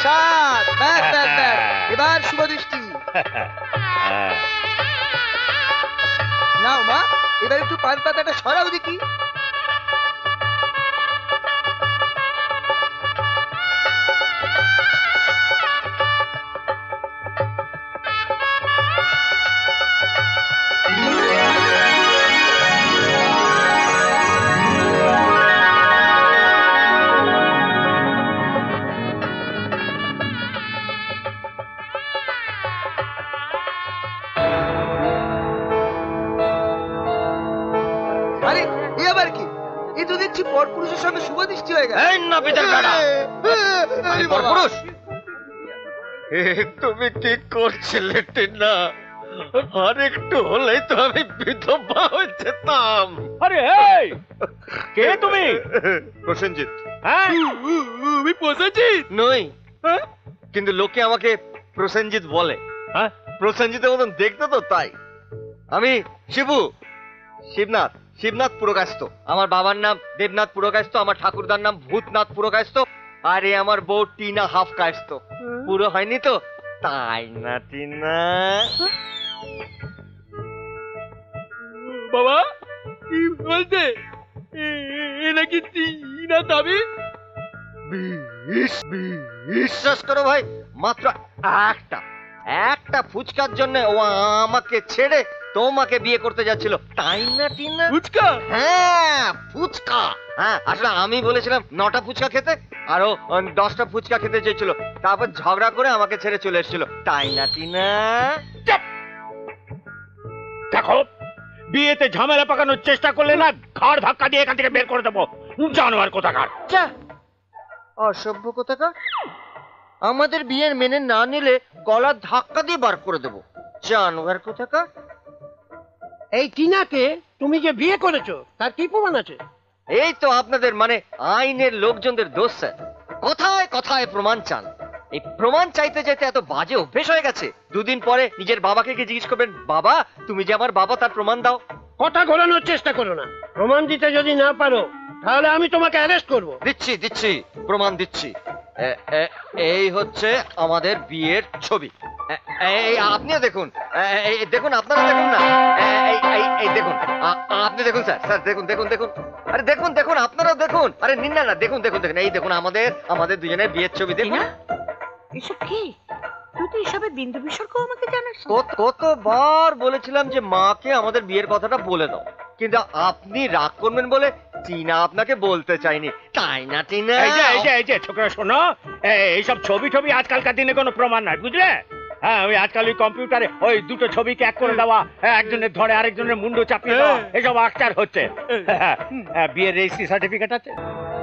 সাত, ব্যাস ব্যাস ব্যাস, এবার শুভ দৃষ্টি। নাও মা, এবার একটু পান পাতাটা সরাও দেখি। আরে এ আবার কি? এ তো দেখছি পরপুরুষের সঙ্গে শুভ দৃষ্টি হয়ে গেল। এই নাপিতের বেটা, আমি পরপুরুষ? তুমি কি করছিলে টিনা? আর একটু হলেই তো আমি বিধবা হয়ে যেতাম। আরে এই কে তুমি? প্রসেনজিৎ। হ্যাঁ আমি প্রসেনজিৎ নই, কিন্তু লোকে আমাকে প্রসেনজিৎ বলে। হ্যাঁ, প্রসেনজিতের মতন দেখতে তো, তাই। আমি শিবু, শিবনাথ, শিবনাথ পুরকায়স্থ। আমার বাবার নাম দেবনাথ পুরকায়স্থ, আমার ঠাকুরদার নাম ভূতনাথ পুরকায়স্থ, আর এ আমার বউ টিনা হাফ কায়স্থ। পুরো হয়নি তো, তাই না টিনা? বাবা কি বলছে? নাকি টিনা দাবি? বিশ্বাস করো ভাই, মাত্র একটা ফুচকার জন্য ও আমাকে ছেড়ে তোমাকে বিয়ে করতে যাচ্ছিল, তাই না টিনা? ফুচকা? হ্যাঁ ফুচকা। হ্যাঁ, আসলে আমি বলেছিলাম 9টা ফুচকা খেতে, আর ও 10টা ফুচকা খেতে চেয়েছিল। তারপর ঝগড়া করে আমাকে ছেড়ে চলে এসেছিল, তাই না টিনা? দেখো, বিয়েতে ঝামেলা পাকানোর চেষ্টা করলে না ঘাড় ধাক্কা দিয়ে এখান থেকে বের করে দেবো। জানোয়ার কোথাকার। অসভ্য কোথাকার। আমাদের বিয়ের মেনে না নিলে গলা ধাক্কা দিয়ে বার করে দেবো, জানোয়ার কোথাকার। এই টিনাকে তুমি যে বিয়ে করেছো তার কি প্রমাণ আছে? এই তো আপনাদের মানে আইনের লোকজনদের দোষ স্যার। কথায় কথায় প্রমাণ চান। এই প্রমাণ চাইতে চাইতে এত বাজে অভ্যেস হয়ে গেছে, দুদিন পরে নিজের বাবাকে গিয়ে জিজ্ঞেস করবেন, বাবা তুমি যে আমার বাবা, তার প্রমাণ দাও। কথা ঘোরানোর চেষ্টা করো না। প্রমাণ দিতে যদি না পারো তাহলে আমি তোমাকে অ্যারেস্ট করব। দিচ্ছি প্রমাণ দিচ্ছি। এই হচ্ছে আমাদের বিয়ের ছবি। এই আপনিও দেখুন, দেখুন আপনারা দেখুন না, এই দেখুন, আপনি দেখুন স্যার, স্যার দেখুন দেখুন দেখুন, আরে দেখুন দেখুন, আপনারাও দেখুন, আরে নিন না, দেখুন দেখুন দেখুন, এই দেখুন আমাদের দুজনের বিয়ের ছবি দেখুন। এসব কি? তুই তো এসবের বিন্দু বিসর্গ আমাকে জানাস? কতবার বলেছিলাম যে মাকে আমাদের বিয়ের কথাটা বলে দাও, কিন্তু আপনি রাগ করবেন বলে টিনা আপনাকে বলতে চাইনি, তাই না টিনা? এই যে ছোকরা শোনো, এইসব ছবি ছবি আজকালকার দিনে কোনো প্রমাণ নাই, বুঝলে? হ্যাঁ, ওই আজকাল ওই কম্পিউটারে ওই দুটো ছবিকে এক করে দেওয়া, একজনের ধরে আরেকজনের মুন্ডু চাপিয়ে দেওয়া, এসব আখচার হচ্ছে। বিয়ের রেজিস্ট্রি সার্টিফিকেট আছে?